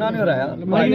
ਪੜਨਾ ਨਹੀਂ ਹੋ ਰਿਹਾ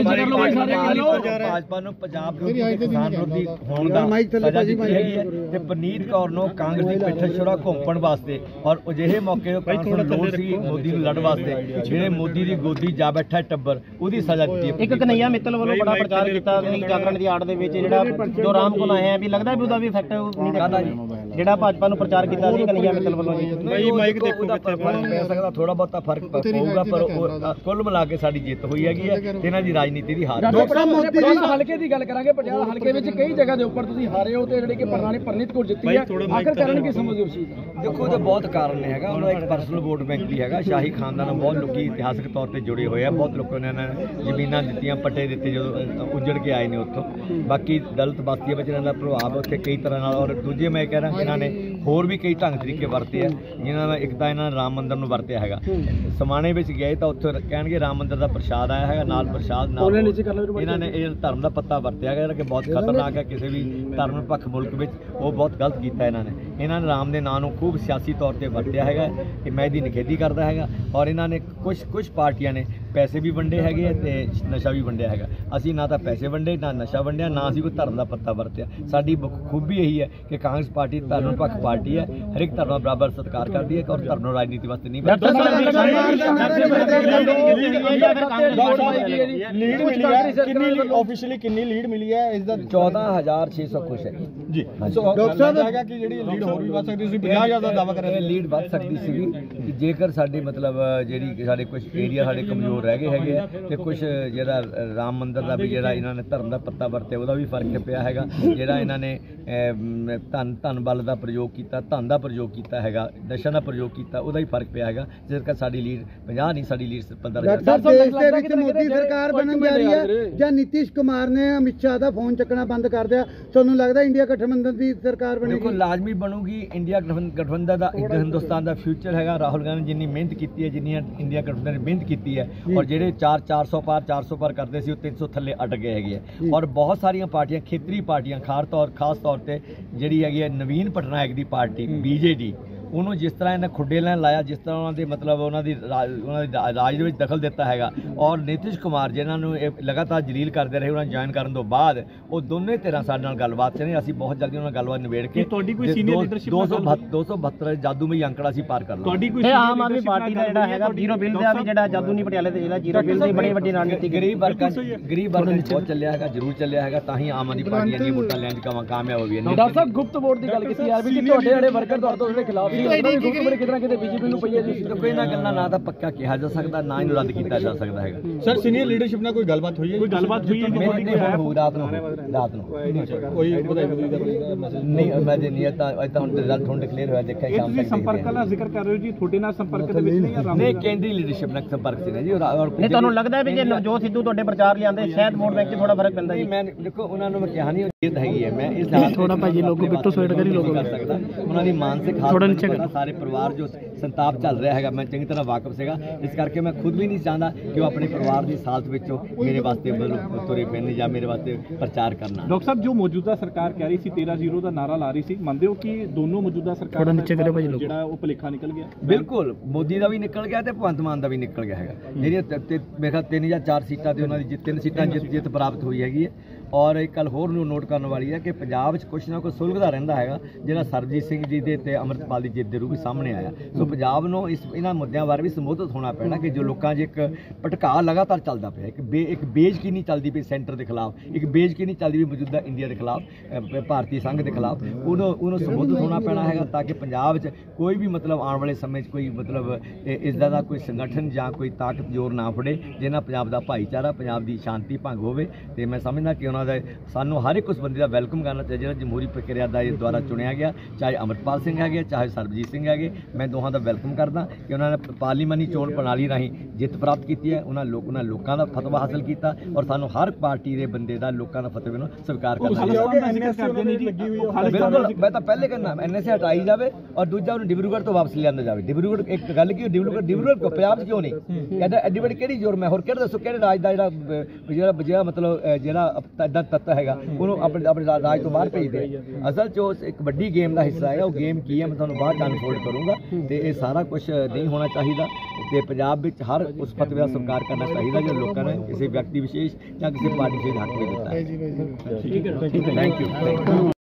ਭਾਜਪਾ ਨੂੰ ਪੰਜਾਬ ਵਿਰੋਧੀ ਕਿਸਾਨ ਵਿਰੋਧੀ ਹੋਣ ਦਾ ਸਜ਼ਾ ਦਿੱਤੀ ਹੈਗੀ ਹੈ ਤੇ ਪਰਨੀਤ ਕੌਰ ਨੂੰ ਕਾਂਗਰਸ ਦੀ ਪਿੱਠ ਛੁੜਾ ਘੁੰਮਣ ਵਾਸਤੇ ਔਰ ਅਜਿਹੇ ਮੌਕੇ ਤੋਂ ਕਾਂਗਰਸ ਨੂੰ ਲੋੜ ਸੀ ਮੋਦੀ ਨੂੰ ਲੜਨ ਵਾਸਤੇ ਜਿਹੜੇ ਮੋਦੀ ਦੀ ਗੋਦੀ ਜਾ ਬੈਠਾ ਟੱਬਰ ਉਹਦੀ ਸਜ਼ਾ ਦਿੱਤੀ। ਇੱਕ ਕਨਈਆ ਮਿੱਤਲ ਵੱਲੋਂ ਬੜਾ ਪ੍ਰਚਾਰ ਕੀਤਾ ਜਾਗਰਣ ਦੀ ਆੜ ਦੇ ਵਿੱਚ ਜਿਹੜਾ ਜੋ ਰਾਮ ਕੋਲ ਆਏ ਆ ਵੀ ਲੱਗਦਾ ਵੀ ਉਹਦਾ ਵੀ ਇਫੈਕਟ ਨਹੀਂ ਕਰਦਾ ਜੀ ਜਿਹੜਾ ਭਾਜਪਾ ਨੂੰ ਪ੍ਰਚਾਰ ਕੀਤਾ ਸੀ ਕਨਈਆ ਮਿੱਤਲ ਵੱਲੋਂ ਜੀ। ਭਾਈ ਮਾਈਕ ਦੇਖੋ ਕਿੱਥੇ ਪੈ ਸਕਦਾ ਥੋੜਾ ਬਹੁਤਾ ਫਰਕ ਪਊਗਾ ਪਰ ਕੁੱਲ ਮਿਲਾ ਕੇ ਸਾਡੀ ਜਿੱਤ ਹੋਈ ਹੈਗੀ ਹੈ ਇਹਨਾਂ ਦੀ ਰਾਜਨੀਤੀ ਦੀ ਹਾਰ। ਹਲਕੇ ਦੀ ਗੱਲ ਕਰਾਂਗੇ ਪਟਿਆਲਾ ਹਲਕੇ ਵਿੱਚ ਕਈ ਜਗ੍ਹਾ ਦੇ ਉੱਪਰ ਤੁਸੀਂ ਹਾਰੇ ਹੋ ਤੇ ਜਿਹੜੇ ਕਿ ਪ੍ਰਧਾਨੀ ਪਰਨੀਤ ਕੌਰ ਜਿੱਤੀ ਹੈ ਆਖਰ ਕਾਰਨ ਕੀ ਸਮਝਦੇ ਹੋ ਤੁਸੀਂ? ਦੇਖੋ ਉਹਦਾ ਬਹੁਤ ਕਾਰਨ ਨੇ ਹੈਗਾ ਉਹਦਾ ਇੱਕ ਪਰਸਨਲ ਵੋਟ ਬੈਂਕ ਵੀ ਹੈਗਾ ਸ਼ਾਹੀ ਖਾਨਦਾਨ ਨਾਲ ਬਹੁਤ ਲੋਕੀ ਇਤਿਹਾਸਕ ਤੌਰ ਤੇ ਜੁੜੇ ਹੋਏ ਆ ਬਹੁਤ ਲੋਕਾਂ ਨੇ ਜ਼ਮੀਨਾਂ ਦਿੱਤੀਆਂ ਪੱਟੇ ਦਿੱਤੇ ਜਦੋਂ ਉੱਜੜ ਕੇ ਆਏ ਨੇ ਉੱਥੋਂ। ਬਾਕੀ ਦਲਿਤ ਬਸਤੀਆਂ ਵਿੱਚ ਇਹਨਾਂ ਦਾ ਪ੍ਰਭਾਵ ਉੱਥੇ ਕਈ ਤਰ੍ਹਾਂ ਨਾਲ ਔਰ ਦੂਜੇ ਮੈਂ ਕਹਿ ਰਿਹਾ ਇਹਨਾਂ ਨੇ ਹੋਰ ਵੀ ਕਈ ਢੰਗ ਤਰੀਕੇ ਵਰਤੇ ਆ ਜਿਨ੍ਹਾਂ ਦਾ ਇੱਕ ਤਾਂ ਇਹਨਾਂ ਨੇ ਰਾਮ ਮੰਦਿਰ ਨੂੰ ਵਰਤਿਆ ਹੈਗਾ ਸਮਾਣੇ ਵਿੱਚ ਗਏ ਤਾਂ ਉੱਥੇ ਕਹਿਣਗੇ ਰਾਮ ਮੰਦਿਰ ਦਾ ਪ੍ਰਸ਼ਾਦ ਆਇਆ ਹੈਗਾ ਨਾਲ ਪ੍ਰਸ਼ਾਦ ਨਾਲ ਇਹਨਾਂ ਨੇ ਇਹ ਧਰਮ ਦਾ ਪੱਤਾ ਵਰਤਿਆ ਹੈਗਾ ਜਿਹੜਾ ਕਿ ਬਹੁਤ ਖਤਰਨਾਕ ਹੈ ਕਿਸੇ ਵੀ ਧਰਮ ਨਿਰਪੱਖ ਮੁਲਕ ਵਿੱਚ ਉਹ ਬਹੁਤ ਗਲਤ ਕੀਤਾ ਇਹਨਾਂ ਨੇ ਰਾਮ ਦੇ ਨਾਂ ਨੂੰ ਖੂਬ ਸਿਆਸੀ ਤੌਰ ਤੇ ਵਰਤਿਆ ਹੈਗਾ ਕਿ ਮੈਂ ਇਹਦੀ ਨਿਖੇਧੀ ਕਰਦਾ ਹੈਗਾ ਔਰ ਇਹਨਾਂ ਨੇ ਕੁਝ ਪਾਰਟੀਆਂ ਨੇ ਪੈਸੇ ਵੀ ਵੰਡੇ ਹੈਗੇ ਆ ਤੇ ਨਸ਼ਾ ਵੀ ਵੰਡਿਆ ਹੈਗਾ। ਅਸੀਂ ਨਾ ਤਾਂ ਪੈਸੇ ਵੰਡੇ ਨਾ ਨਸ਼ਾ ਵੰਡਿਆ ਨਾ ਅਸੀਂ ਕੋਈ ਧਰਮ ਦਾ ਪੱਤਾ ਵਰਤਿਆ। ਸਾਡੀ ਖੂਬੀ ਇਹੀ ਹੈ ਕਿ ਕਾਂਗਰਸ ਪਾਰਟੀ ਧਰਮ ਨਿਰਪੱਖ ਪਾਰਟੀ ਹੈ ਹਰ ਇੱਕ ਧਰਮ ਦਾ ਬਰਾਬਰ ਸਤਿਕਾਰ ਕਰਦੀ ਹੈ ਔਰ ਧਰਮ ਨੂੰ ਰਾਜਨੀਤੀ ਵਾਸਤੇ ਨਹੀਂ ਲੀਡ ਮਿਲੀ ਹੈ ਕਿੰਨੀ ਆਫੀਸ਼ੀਅਲੀ ਕਿੰਨੀ ਲੀਡ ਮਿਲੀ ਹੈ ਇਸ ਦਾ 14,600 ਕੁਛ ਹੈ ਜੀ। ਡਾਕਟਰ ਸਾਹਿਬ ਹੈਗਾ ਕਿ ਜਿਹੜੀ ਲੀਡ ਹੋਰ ਵੀ ਵੱਧ ਸਕਦੀ ਸੀ 50,000 ਦਾ ਦਾਅਵਾ ਕਰ ਰਹੇ ਲੀਡ ਵੱਧ ਸਕਦੀ ਸੀਗੀ ਕਿ ਜੇਕਰ ਸਾਡੇ ਮਤਲਬ ਜਿਹੜੀ ਸਾਡੇ ਕੁਝ ਏਰੀਆ ਸਾਡੇ ਕਮਜ਼ੋਰ ਰਹਿ ਗਏ ਹੈਗੇ ਆ ਤੇ ਕੁਝ ਜਿਹੜਾ ਰਾਮ ਮੰਦਿਰ ਦਾ ਵੀ ਜਿਹੜਾ ਇਹਨਾਂ ਨੇ ਧਰਮ ਦਾ ਪੱਤਾ ਵਰਤਿਆ ਉਹਦਾ ਵੀ ਫਰਕ ਪਿਆ ਹੈਗਾ ਜਿਹੜਾ ਇਹਨਾਂ ਨੇ ਧਨ ਬਲ ਦਾ ਪ੍ਰਯੋਗ ਕੀਤਾ ਧਨ ਦਾ ਪ੍ਰਯੋਗ ਕੀਤਾ ਹੈਗਾ ਨਸ਼ਾ ਦਾ ਪ੍ਰਯੋਗ ਕੀਤਾ ਉਹਦਾ ਵੀ ਫਰਕ ਪਿਆ ਹੈਗਾ ਜਿਸ ਕਰਕੇ ਸਾਡੀ ਲੀਡ 50 ਨਹੀਂ ਸਾਡੀ ਲੀਡ 15,000। ਦੇਸ਼ ਦੇ ਵਿੱਚ ਮੋਦੀ ਸਰਕਾਰ ਬਣਨ ਜਾ ਰਹੀ ਹੈ ਜਾਂ ਨੀਤੀਸ਼ ਕੁਮਾਰ ਨੇ ਅਮਿਤ ਸ਼ਾਹ ਦਾ ਫੋਨ ਚੱਕਣਾ ਬੰਦ ਕਰ ਦਿਆ ਤੁਹਾਨੂੰ ਲੱਗਦਾ ਇੰਡੀਆ ਗਠਬੰਧਨ ਦੀ ਸਰਕਾਰ ਬਣੇਗੀ? ਦੇਖੋ ਲਾਜ਼ਮੀ ਬਣੂਗੀ ਇੰਡੀਆ ਗਠਬੰਧਨ ਦਾ ਹਿੰਦੁਸਤਾਨ ਦਾ ਫਿਊਚਰ ਹੈਗਾ। ਰਾਹੁਲ ਗਾਂਧੀ ਜਿੰਨੀ ਮਿਹਨਤ ਕੀਤੀ ਹੈ ਜਿੰਨੀ ਇੰਡੀਆ ਗਠਬੰਧਨ ਨੇ ਮਿਹਨਤ ਕੀਤੀ ਹੈ ਔਰ ਜਿਹੜੇ 400 ਪਾਰ ਕਰਦੇ ਸੀ ਉਹ 300 ਥੱਲੇ ਅਟ ਗਏ ਹੈਗੇ ਆ ਔਰ ਬਹੁਤ ਸਾਰੀਆਂ ਪਾਰਟੀਆਂ ਖੇਤਰੀ ਪਾਰਟੀਆਂ ਖਾਸ ਤੌਰ ਤੇ ਜਿਹੜੀ ਹੈਗੀ ਹੈ ਨਵੀਨ ਪਟਨਾਇਕ ਦੀ ਪਾਰਟੀ BJD ਉਹਨੂੰ ਜਿਸ ਤਰ੍ਹਾਂ ਇਹਨਾਂ ਖੁੱਡੇ ਲੈਣ ਲਾਇਆ ਜਿਸ ਤਰ੍ਹਾਂ ਉਹਨਾਂ ਦੇ ਮਤਲਬ ਉਹਨਾਂ ਦੀ ਰਾਜ ਦੇ ਵਿੱਚ ਦਖਲ ਦਿੱਤਾ ਹੈਗਾ ਔਰ ਨੀਤਿਸ਼ ਕੁਮਾਰ ਜਿਨ੍ਹਾਂ ਨੂੰ ਇਹ ਲਗਾਤਾਰ ਜਲੀਲ ਕਰਦੇ ਰਹੇ ਉਹਨਾਂ ਨੂੰ ਜੁਆਇਨ ਕਰਨ ਤੋਂ ਬਾਅਦ ਉਹ ਦੋਨੇ ਧਿਰਾਂ ਸਾਡੇ ਨਾਲ ਗੱਲਬਾਤ 'ਚ ਨੇ ਅਸੀਂ ਬਹੁਤ ਜਲਦੀ ਉਹਨਾਂ ਨਾਲ ਗੱਲਬਾਤ ਨਿਬੇੜ ਕੇ ਤੁਹਾਡੀ ਕੋਈ ਸੀਨੀਅਰ ਲੀਡਰਸ਼ਿਪ 272 ਜਾਦੂਮਈ ਅੰਕੜਾ ਅਸੀਂ ਪਾਰ ਕਰ ਲਾਂਗੇ। ਆਮ ਆਦਮੀ ਪਾਰਟੀ ਦਾ ਜਿਹੜਾ ਹੈਗਾ ਜ਼ੀਰੋ ਬਿੱਲ ਦਾ ਵੀ ਜਿਹੜਾ ਜਾਦੂ ਨਹੀਂ ਪਟਿਆਲੇ ਤੇ ਜਿਹੜਾ ਜ਼ੀਰੋ ਬਿੱਲ ਦੀ ਬੜੀ ਵੱਡੀ ਰਣਨੀਤੀ ਗਰੀਬ ਵਰਗਾਂ ਬਹੁਤ ਚੱਲਿਆ ਹੈਗਾ ਜ਼ਰੂਰ ਚੱਲਿਆ ਹੈਗਾ ਤਾਂ ਹੀ ਆਮ ਆਦਮੀ ਪਾਰਟੀ ਇੰਨੀ ਵੋਟਾਂ ਲੈਣ 'ਚ ਕਾਮਯਾਬ ਹੋਈ ਹੈ। ਡਾਕਟਰ ਸਾਹਿਬ ਗੁਪਤ ਵੋਟ ਦੀ ਗੱਲ ਕੀਤੀ ਯਾਰ ਵੀ ਤੁਹਾਡੇ ਜਿਹੜੇ ਵਰਕਰ ਤੁਹਾਡੇ ਦੇ ਖਿਲਾਫ ਕਿਤੇ BJP ਨੂੰ ਪਈ ਹੈ ਜੀ ਕੋਈ ਨਾ ਗੱਲਾਂ ਨਾ ਤਾਂ ਪੱਕਾ ਕਿਹਾ ਜਾ ਸਕਦਾ ਨਾ ਇਹਨੂੰ ਰੱਦ ਕੀਤਾ ਜਾ ਸਕਦਾ ਹੈਗਾ। ਸਰ ਸੀਨੀਅਰ ਲੀਡਰਸ਼ਿਪ ਨਾਲ ਕੋਈ ਗੱਲਬਾਤ ਹੋਈ ਹੈ? ਕੋਈ ਗੱਲਬਾਤ ਹੋਈ ਹੈ ਰਾਤ ਨੂੰ ਕੋਈ ਨਹੀਂ ਮੈਂ ਨਹੀਂ ਤਾਂ ਹੁਣ ਰਿਜ਼ਲਟ ਹੁਣ ਡਿਕਲੇਅਰ ਹੋਇਆ ਦੇਖਿਆ ਸ਼ਾਮ ਤੱਕ। ਸੰਪਰਕ ਦਾ ਜ਼ਿਕਰ ਕਰ ਰਹੇ ਹੋ ਜੀ ਤੁਹਾਡੇ ਨਾਲ ਸੰਪਰਕ ਦੇ ਵਿੱਚ ਨਹੀਂ ਕੇਂਦਰੀ ਲੀਡਰਸ਼ਿਪ ਨਾਲ ਸੰਪਰਕ ਸੀ ਜੀ ਨਹੀਂ ਤੁਹਾਨੂੰ ਲੱਗਦਾ ਵੀ ਜੇ ਨਵਜੋਤ ਸਿੱਧੂ ਤੁਹਾਡੇ ਪ੍ਰਚਾਰ ਲਈ ਆਉਂਦੇ ਸ਼ਾਇਦ ਵੋਟ ਬੈਂਕ 'ਚ ਥੋੜਾ ਫਰਕ ਪੈਂਦਾ ਜੀ? ਮੈਂ ਦੇਖੋ ਉਹਨਾਂ ਨੂੰ ਮੈਂ ਕਿਹਾ ਨਹੀਂ ਜਿੱਤ ਹੈਗੀ ਹੈ ਮੈਂ ਇਸ ਹਾਲਤ ਥੋੜਾ ਭਾਜੀ ਲੋਗੋ ਬਿੱਟੂ ਸੋਇਟ ਕਰੀ ਲੋਗੋ ਕਰ ਸਕਦਾ ਉਹਨਾਂ ਦੀ ਮਾਨਸਿਕ ਹਾਲਤ ਸਾਰੇ ਪਰਿਵਾਰ ਜੋ ਸੰਤਾਪ ਚੱਲ ਰਿਹਾ ਹੈਗਾ ਮੈਂ ਚੰਗੀ ਤਰ੍ਹਾਂ ਵਾਕਿਫ ਸੀਗਾ ਇਸ ਕਰਕੇ ਮੈਂ ਖੁਦ ਵੀ ਨਹੀਂ ਚਾਹੁੰਦਾ ਕਿ ਉਹ ਆਪਣੇ ਪਰਿਵਾਰ ਦੀ ਹਾਲਤ ਵਿੱਚੋਂ ਮੇਰੇ ਵਾਸਤੇ ਤੁਰੇ ਪੈਣ ਜਾਂ ਮੇਰੇ ਵਾਸਤੇ ਪ੍ਰਚਾਰ ਕਰਨਾ। ਡਾਕਟਰ ਸਾਹਿਬ ਜੋ ਮੌਜੂਦਾ ਸਰਕਾਰ ਕਹਿ ਰਹੀ ਸੀ 13-0 ਦਾ ਨਾਰਾ ਲਾ ਰਹੀ ਸੀ ਮੰਨਦੇ ਹੋ ਕਿ ਦੋਨੋਂ ਮੌਜੂਦਾ ਸਰਕਾਰ ਜਿਹੜਾ ਉਹ ਭੁਲੇਖਾ ਨਿਕਲ ਗਿਆ? ਬਿਲਕੁਲ ਮੋਦੀ ਦਾ ਵੀ ਨਿਕਲ ਗਿਆ ਤੇ ਭਗਵੰਤ ਮਾਨ ਦਾ ਵੀ ਨਿਕਲ ਗਿਆ ਹੈਗਾ ਜਿਹੜੀਆਂ ਮੇਰੇ ਖਿਆਲ 3 ਜਾਂ 4 ਸੀਟਾਂ ਤੇ ਉਹਨਾਂ ਦੀ 3 ਸੀਟਾਂ ਜਿੱਤ ਪ੍ਰਾਪਤ ਹੋਈ ਹੈਗੀ ਹੈ ਔਰ ਇੱਕ ਗੱਲ ਹੋਰ ਨੂੰ ਨੋਟ ਕਰਨ ਵਾਲੀ ਹੈ ਕਿ ਪੰਜਾਬ ਵਿੱਚ ਕੁਛ ਨਾ ਕੁਛ ਸੁਲਝਦਾ ਰਹਿੰਦਾ ਹੈਗਾ ਜਿਹੜਾ ਸਰਬਜੀਤ ਸਿੰਘ ਜੀ ਦੇ ਤੇ ਅੰਮ੍ਰਿਤਪਾਲ ਦੀ ਜਿੱਤ ਦੇ ਰੂਪ ਵਿੱਚ ਸਾਹਮਣੇ ਆਇਆ। ਸੋ ਪੰਜਾਬ ਨੂੰ ਇਹਨਾਂ ਮੁੱਦਿਆਂ ਬਾਰੇ ਵੀ ਸੰਬੋਧਿਤ ਹੋਣਾ ਪੈਣਾ ਕਿ ਜੋ ਲੋਕਾਂ 'ਚ ਇੱਕ ਭਟਕਾ ਲਗਾਤਾਰ ਚੱਲਦਾ ਪਿਆ ਇੱਕ ਬੇਇੱਜ਼ਤੀ ਚੱਲਦੀ ਪਈ ਸੈਂਟਰ ਦੇ ਖਿਲਾਫ ਇੱਕ ਬੇਇੱਜ਼ਤੀ ਚੱਲਦੀ ਪਈ ਮੌਜੂਦਾ ਇੰਡੀਆ ਦੇ ਖਿਲਾਫ ਭਾਰਤੀ ਸੰਘ ਦੇ ਖਿਲਾਫ ਉਹਨੂੰ ਸੰਬੋਧਿਤ ਹੋਣਾ ਪੈਣਾ ਹੈਗਾ ਤਾਂ ਕਿ ਪੰਜਾਬ 'ਚ ਕੋਈ ਵੀ ਮਤਲਬ ਆਉਣ ਵਾਲੇ ਸਮੇਂ 'ਚ ਕੋਈ ਮਤਲਬ ਇਸਦਾ ਦਾ ਕੋਈ ਸੰਗਠਨ ਜਾਂ ਕੋਈ ਤਾਕਤ ਜ਼ੋਰ ਨਾ ਫੜੇ ਜਿਹਨਾਂ ਪੰਜਾਬ ਦਾ ਭਾਈਚਾਰਾ ਪੰਜਾਬ ਦੀ ਸ਼ਾਂਤੀ ਭੰਗ ਹੋਵੇ। ਤੇ ਮੈਂ ਸਮਝਦਾ ਕਿ ਸਾਨੂੰ ਹਰ ਇੱਕ ਉਸ ਬੰਦੇ ਦਾ ਵੈਲਕਮ ਕਰਨਾ ਚਾਹੀਦਾ ਜਿਹੜਾ ਜਮਹੂਰੀ ਪ੍ਰਕਿਰਿਆ ਦਾ ਦੁਆਰਾ ਚੁਣਿਆ ਗਿਆ ਚਾਹੇ ਅੰਮ੍ਰਿਤਪਾਲ ਸਿੰਘ ਹੈਗੇ ਚਾਹੇ ਸਰਬਜੀਤ ਸਿੰਘ ਹੈਗੇ ਮੈਂ ਦੋਹਾਂ ਦਾ ਵੈਲਕਮ ਕਰਦਾ ਕਿ ਉਹਨਾਂ ਨੇ ਪਾਰਲੀਮਾਨੀ ਚੋਣ ਪ੍ਰਣਾਲੀ ਰਾਹੀਂ ਜਿੱਤ ਪ੍ਰਾਪਤ ਕੀਤੀ ਹੈ ਉਹਨਾਂ ਲੋਕਾਂ ਦਾ ਫਤਵਾ ਹਾਸਲ ਕੀਤਾ ਔਰ ਸਾਨੂੰ ਹਰ ਪਾਰਟੀ ਦੇ ਬੰਦੇ ਦਾ ਲੋਕਾਂ ਦਾ ਫਤਵੇ ਨੂੰ ਸਵੀਕਾਰ ਕਰਨਾ ਚਾਹੀਦਾ। ਬਿਲਕੁਲ ਮੈਂ ਤਾਂ ਪਹਿਲੇ ਕਹਿੰਦਾ NSA ਹਟਾਈ ਜਾਵੇ ਔਰ ਦੂਜਾ ਉਹਨੂੰ ਡਿਬਰੂਗੜ੍ਹ ਤੋਂ ਵਾਪਸ ਲਿਆਂਦਾ ਜਾਵੇ। ਡਿਬਰੂਗੜ੍ਹ ਇੱਕ ਗੱਲ ਕੀ ਡਿਬਰੂਗੜ੍ਹ ਪੰਜਾਬ 'ਚ ਕਿਉਂ ਨਹੀਂ ਐਡੀ ਵੱਡੀ ਕਿਹੜੀ ਜ਼ੋਰ ਮੈਂ ਹੋਰ ਕਿਹੜਾ ਦੱਸੋ ਕਿਹੜੇ ਰਾਜ ਦਾ ਜਿਹੜਾ ਮਤਲਬ ਜਿਹੜਾ ਇੱਦਾਂ ਤੱਤ ਹੈਗਾ ਉਹਨੂੰ ਆਪਣੇ ਰਾਜ ਤੋਂ ਬਾਹਰ ਭੇਜਦੇ ਅਸਲ 'ਚ ਇੱਕ ਵੱਡੀ ਗੇਮ ਦਾ ਹਿੱਸਾ ਹੈਗਾ ਉਹ ਗੇਮ ਕੀ ਹੈ ਮੈਂ ਤੁਹਾਨੂੰ ਬਾਅਦ 'ਚ ਅਨਫੋਲਡ ਕਰੂੰਗਾ ਤੇ ਇਹ ਸਾਰਾ ਕੁਝ ਨਹੀਂ ਹੋਣਾ ਚਾਹੀਦਾ ਤੇ ਪੰਜਾਬ ਵਿੱਚ ਹਰ ਉਸ ਫਤਵੇ ਦਾ ਸਤਿਕਾਰ ਕਰਨਾ ਚਾਹੀਦਾ ਜੋ ਲੋਕਾਂ ਨੇ ਕਿਸੇ ਵਿਅਕਤੀ ਵਿਸ਼ੇਸ਼ ਜਾਂ ਕਿਸੇ ਪਾਰਟੀ ਵਿਸ਼ੇਸ਼ ਹੱਕ ਵਿੱਚ ਦਿੱਤਾ ਹੈ। ਠੀਕ ਹੈ। Thank you.